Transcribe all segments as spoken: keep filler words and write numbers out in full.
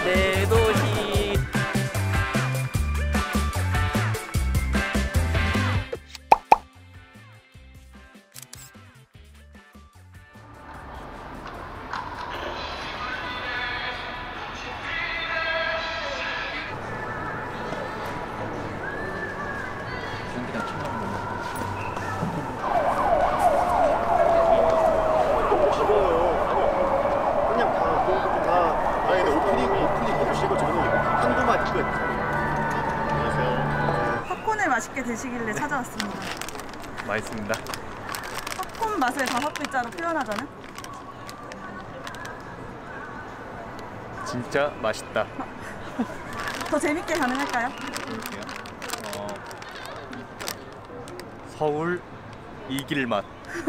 내 도시. 팝콘을 맛있게 드시길래 찾아왔습니다. 맛있습니다. 팝콘 맛을 다섯 글자로 표현하자면? 진짜 맛있다. 더 재밌게 가능할까요? 볼게요. 어, 서울 이길 맛.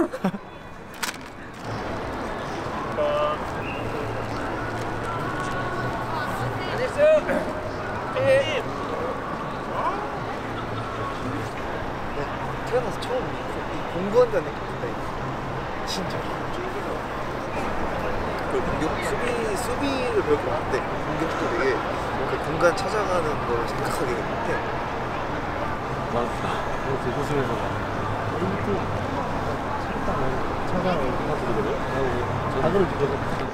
태어나서 처음 공부한다는 느낌인데 진짜 그 공격 수비 수비를 배우고 왔는데 공격도 되게 그 공간 찾아가는 걸 생각하게 했는데 맞다. 이렇게 웃으면서 이렇게 살짝 찾아가는 하거든요. 각을 느껴서.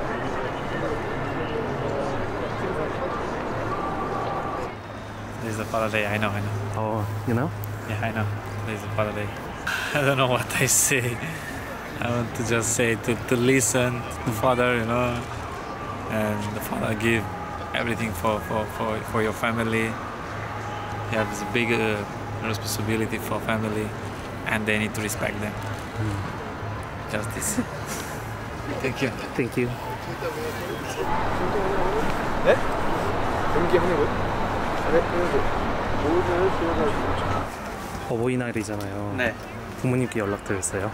This is a Faraday, I know, I know. Oh, you know? Yeah, I know. This is a Faraday. I don't know what I say. I want to just say to, to listen to the Father, you know, and the Father give everything for, for, for, for your family. He has a big uh, responsibility for family, and they need to respect them. Mm. Just this. Thank you. Thank you. 네? 경기 하냐고요? 어버이날이잖아요. 네. 부모님께 연락드렸어요.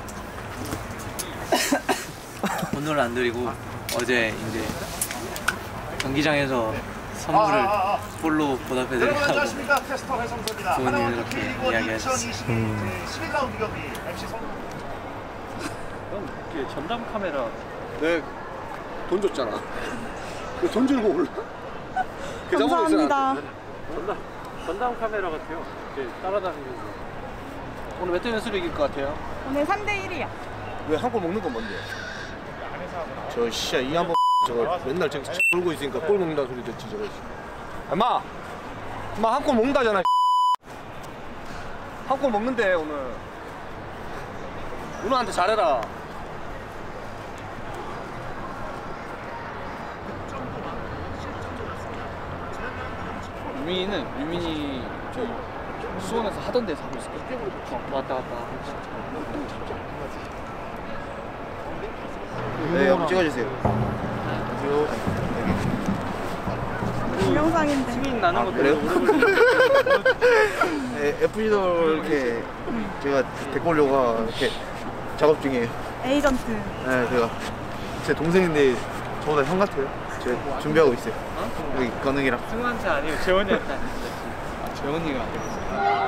오늘은 안 드리고 어제 이제 경기장에서 선물을 볼로 보답해드리려고 부모님이 그렇게 이야기하셨어요. 음. 형, 전담 카메라. 네, 돈 줬잖아. 그 돈 줄고 올라. 감사합니다. 전담, 전담 카메라 같아요. 이렇게 따라다니면서. 오늘 몇 대 몇으로 이길 것 같아요? 오늘 삼 대 일이야. 왜 한 골 먹는 건 뭔데? 저 씨야 이 한번 저거 맨날 저기 돌고 있으니까 골 먹는다 소리 듣지 저거. 엄마, 엄마 한 골 먹는다잖아. 한 골 먹는데 오늘. 누나한테 잘해라. 유민이는 유민이 저희 수원에서 하던 데서 하고 있을 거예요. 어, 왔다 갔다. 네, 한번 찍어주세요. 동영상인데. 승인 나는 것도 그래요? 오래 걸리고. 네, 에프씨도 이렇게 제가 데리고 오려고 이렇게 작업 중이에요. 에이전트. 네, 제가 제 동생인데 저보다 형 같아요. 제가 준비하고 있어요. 어? 여기 건웅이랑. 승환한테 아니고 재원이한테. 아, 재원이가 안 되겠어.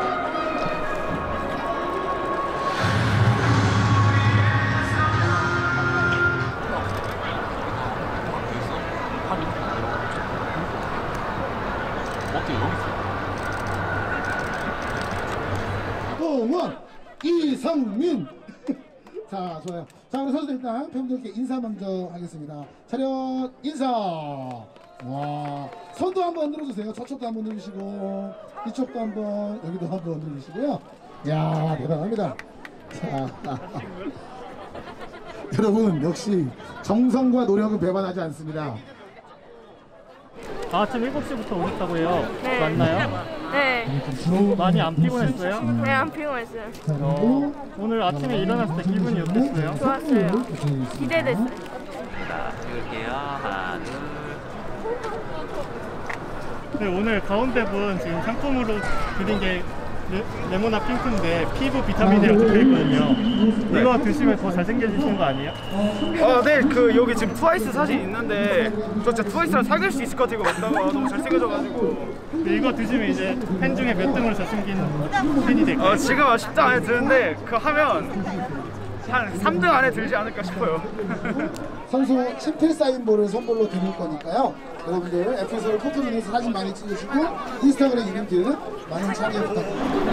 동원 이성민. 자, 좋아요. 자, 우리 선수 일단 팬분들께 인사 먼저 하겠습니다. 차렷 인사. 와, 손도 한번 들어주세요. 저쪽도 한번 누르시고 이쪽도 한번, 여기도 한번 누르시고요. 이야, 대단합니다. 자, 여러분 역시 정성과 노력은 배반하지 않습니다. 아침 일곱 시부터 오셨다고요? 네. 맞나요? 네. 많이 안 피곤했어요? 네, 안 피곤했어요. 어, 오늘 아침에 일어났을 때 기분이 어땠어요? 좋았어요. 기대됐어요. 자, 찍을게요. 하나, 둘. 네, 오늘 가운데 분 지금 상품으로 드린 게 레, 레모나 핑크인데 피부 비타민이라고 적혀있거든요. 이거 드시면 더 잘생겨지시는 거 아니에요? 아, 네. 그 여기 지금 트와이스 사진 있는데 저 진짜 트와이스랑 사귈 수 있을 것 같아요. 먹다가 너무 잘생겨져가지고. 이거 드시면 이제 팬 중에 몇 등으로 잘생긴 팬이 될까요? 어, 지금 아쉽지 않게 드는데 그 하면 한 삼 등 안에 들지 않을까 싶어요. 선수 친필 사인볼을 선물로 드릴 거니까요. 여러분들 에프에스를 포토존에서 사진 많이 찍으시고 인스타그램 이벤트 많은 참여 부탁드립니다.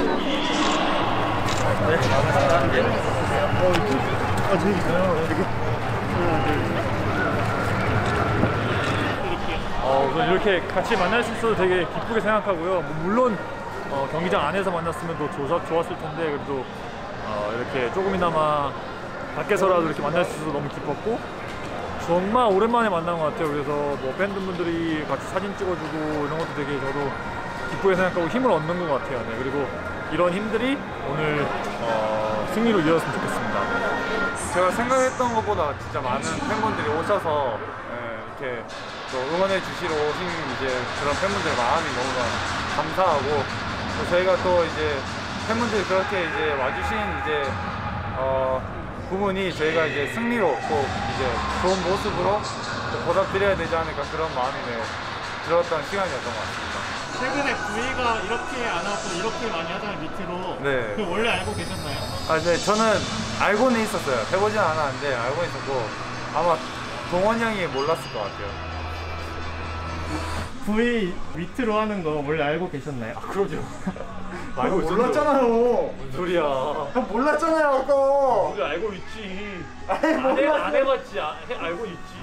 어, 우선 이렇게 같이 만날 수 있어서 되게 기쁘게 생각하고요. 뭐 물론 어, 경기장 안에서 만났으면 더 좋, 좋았을 텐데 그래도 어, 이렇게 조금이나마 밖에서라도 이렇게 만날 수 있어서 너무 기뻤고 정말 오랜만에 만난 것 같아요. 그래서 뭐 팬분들이 같이 사진 찍어주고 이런 것도 되게 저도 기쁘게 생각하고 힘을 얻는 것 같아요. 네, 그리고 이런 힘들이 오늘 어, 승리로 이어졌으면 좋겠습니다. 제가 생각했던 것보다 진짜 많은 팬분들이 오셔서 예, 이렇게 또 응원해 주시러 오신 이제 그런 팬분들의 마음이 너무 감사하고 또 저희가 또 이제 팬분들이 그렇게 이제 와주신 이제 어, 부분이 저희가 이제 승리로 꼭 이제 좋은 모습으로 보답드려야 되지 않을까 그런 마음이 네, 들었던 시간이었던 것 같습니다. 최근에 부위가 이렇게 안 하고 이렇게 많이 하잖아요, 밑으로. 네. 그 원래 알고 계셨나요? 아, 네, 저는 알고는 있었어요. 해보진 않았는데 알고 있었고 아마 동원이 형이 몰랐을 것 같아요. 부위 밑으로 하는 거 원래 알고 계셨나요? 아, 그러죠. 알고 몰랐잖아요. 뭔 소리야. 형 몰랐잖아요, 아까. 우리 알고 있지. 아니, 안, 해, 안 해봤지. 아, 해, 알고 있지.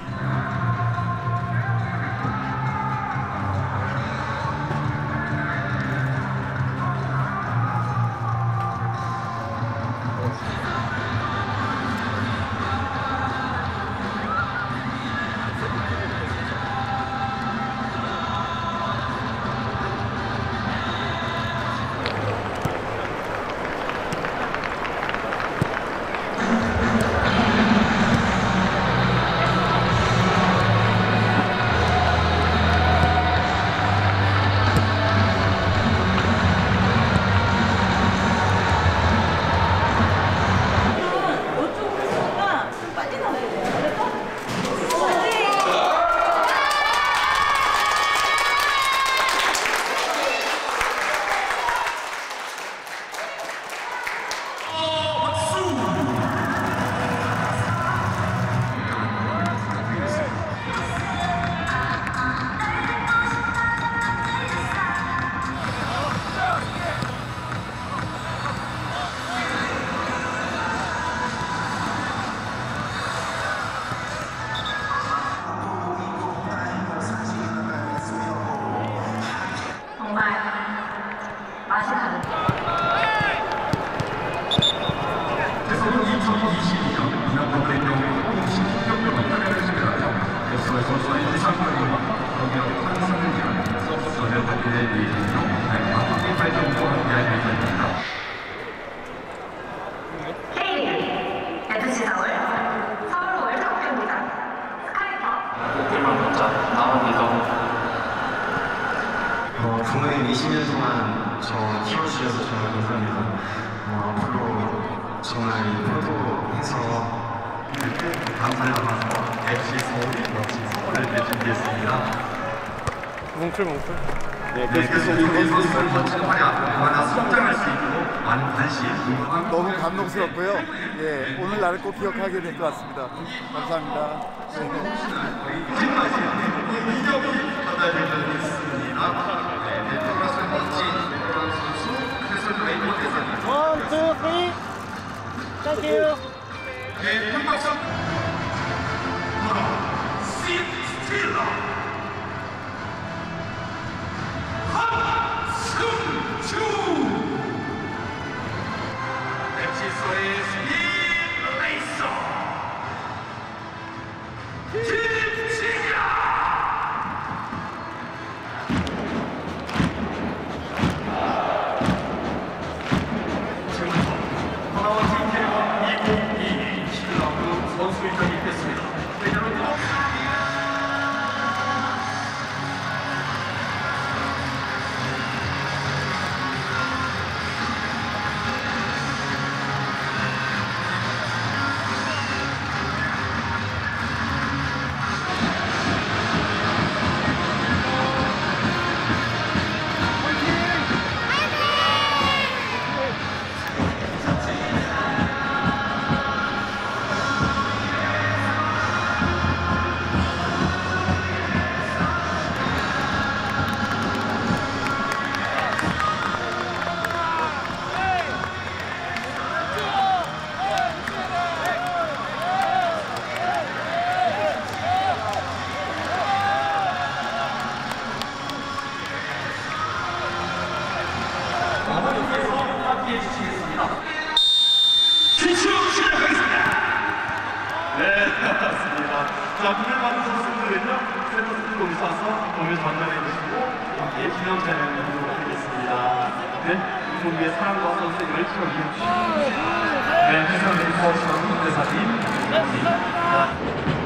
어, 부모님 이십 년 동안 저 키워주셔서 정말 감사합니다. 어, 앞으로 정말 포도해서 감사를 담아서 에프씨 서울이 멋진 선물을 준비했습니다. 뭉클 뭉클. 네, 그래서 우리 선수들 멋진 활약, 얼마나 성장할 수 있고 많은 관심. 너무 감동스럽고요. 예, 오늘 날을 꼭 기억하게 될 것 같습니다. 감사합니다. One, two, three. Thank you. 네, 큰 박수. 스틸러. 한승주. 엑시소의 스틸 레이서. 김진야. 자, 기념 받은 선수들은요, 센터 스피커 오셔서 공연 전달해 주시고, 여기에 기념 촬영을 하도록 하겠습니다. 네, 우리의 사랑과 선수의 열정을 이어주시고, 네, 해설 멤버시와 홍대사님, 감사합니다.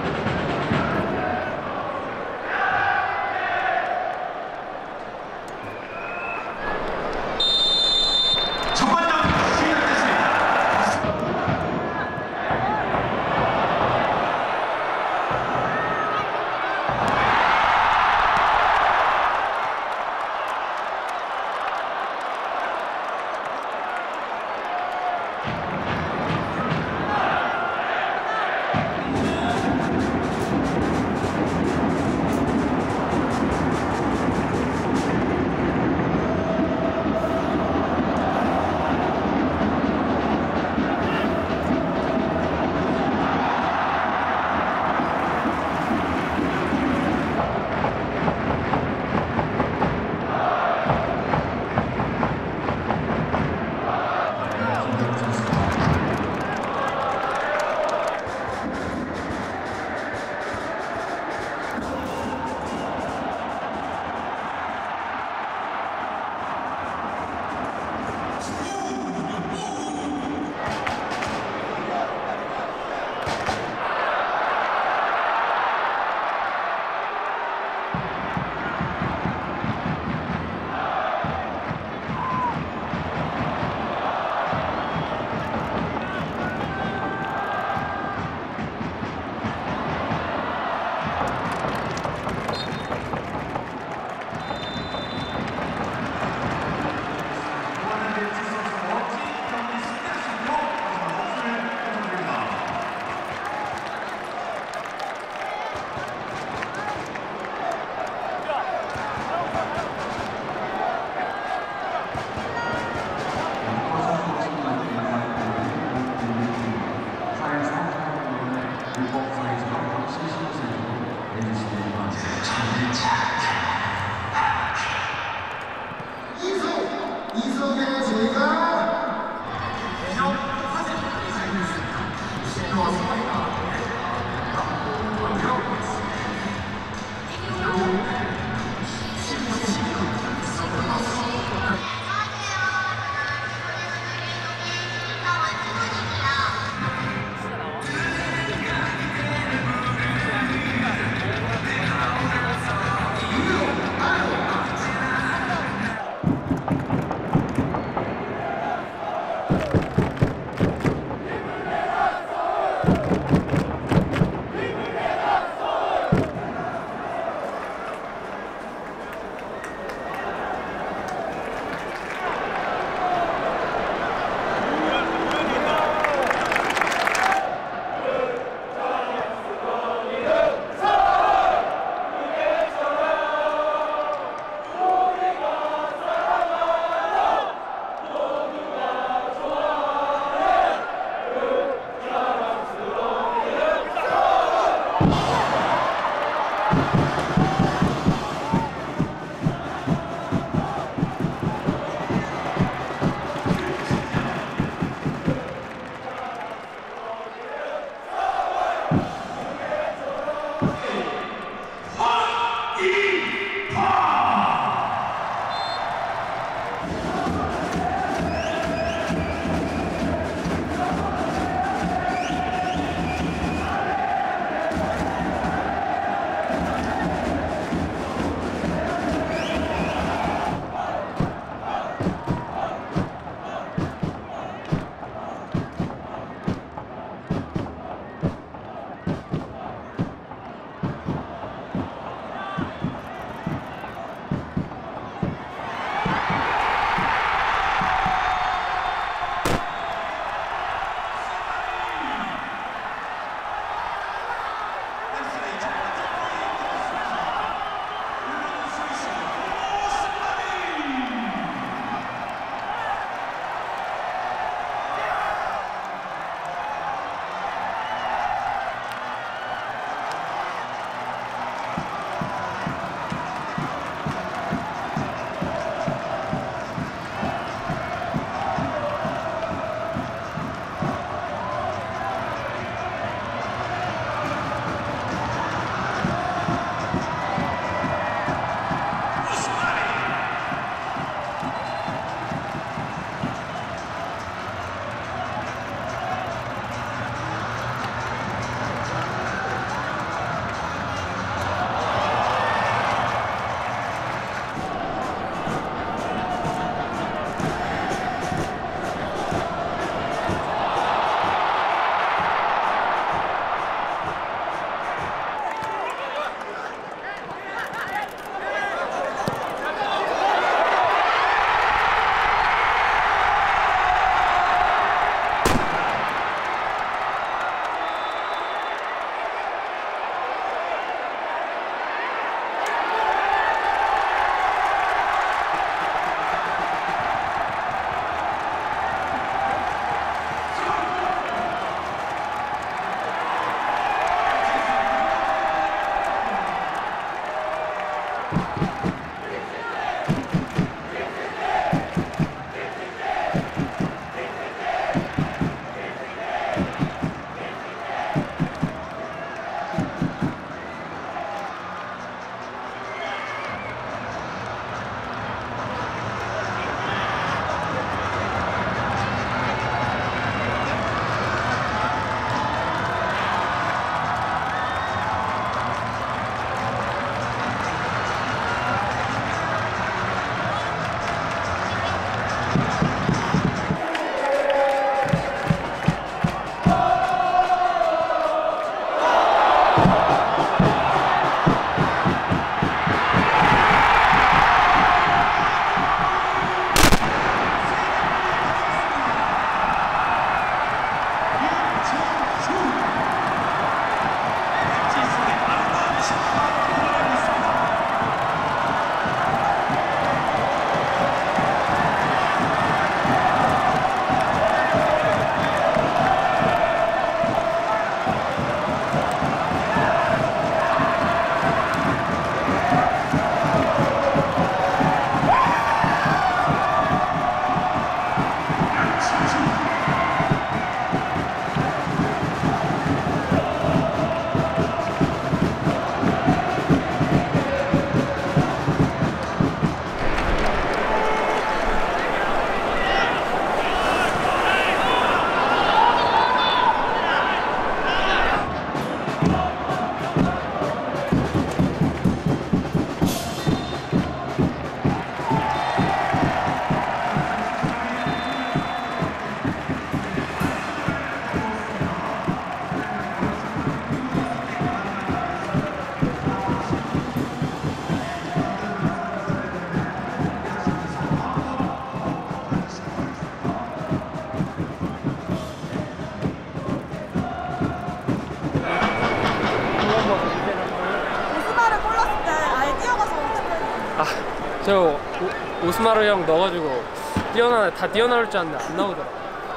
아, 저 오, 오스마르 형 넣어가지고 뛰어나 다 뛰어나올 줄 알았는데 안 나오더라.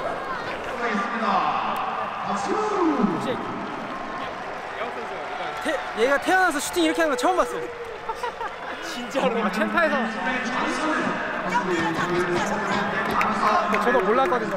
태, 얘가 태어나서 슈팅 이렇게 하는 거 처음 봤어. 진짜로. 아, 챔파에서. 저도 몰랐거든요.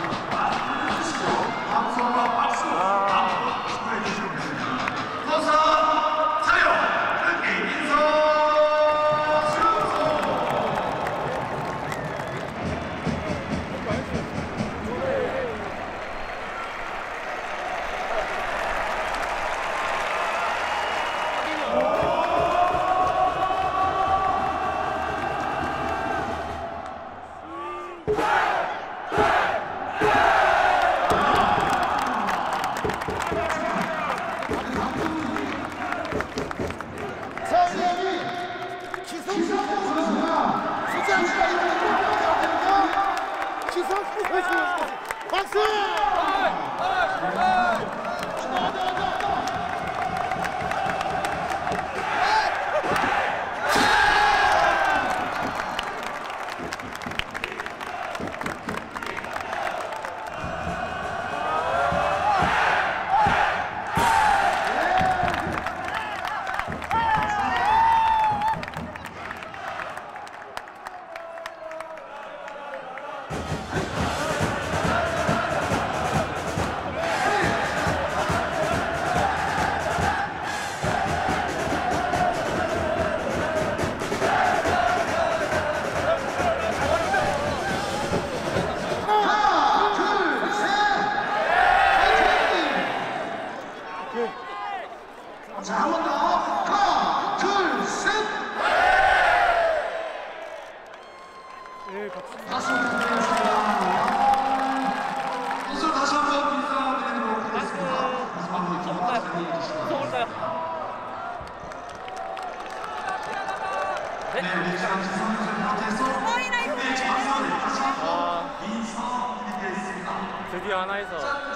드디어 하나에서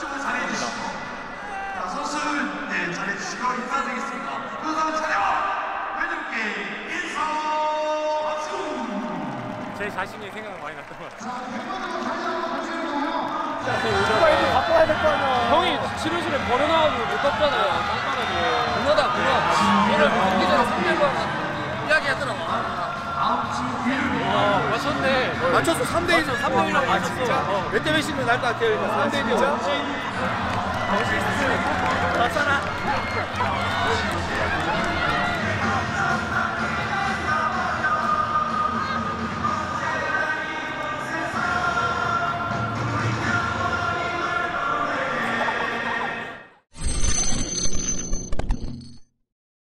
선수는 네, 잘해주시고 인사드리겠습니다. 우선 차례와 왼쪽께 인사 박수. 제 자신이 생각 많이 났던 것 같아요. 누가 이거 갖고 와야 될 거 아니야. 형이 치료실에 버려놔가지고 못 갔잖아요. 깜깜하게. 문어다 문어. 얘를 먹기 전에 삼 대 일 이야기하더라고. 아, 맞췄네. 맞췄어. 삼 대 일. 삼 대 일이라고 맞췄어. 몇 대 몇이면 날 것 같아요. 삼 대 일이요. 맞잖아.